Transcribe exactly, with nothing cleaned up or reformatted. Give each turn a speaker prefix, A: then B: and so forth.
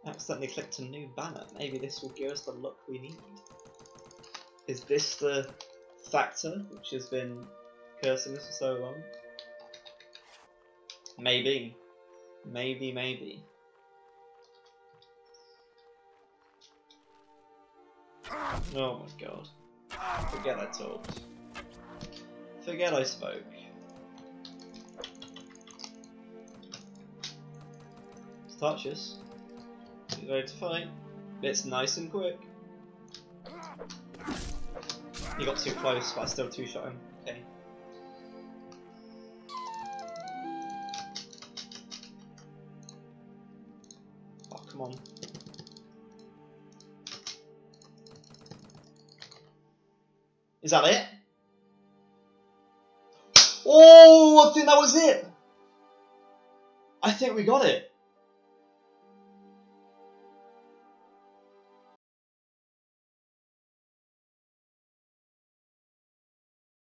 A: Accidentally clicked a new banner. Maybe this will give us the luck we need. Is this the factor which has been cursing us for so long? Maybe. Maybe, maybe. Oh my god. Forget I talked. Forget I spoke. Touches. He's ready to fight. It's nice and quick. He got too close, but I still two-shot him. Okay. Oh, come on. Is that it? Oh, I think that was it! I think we got it.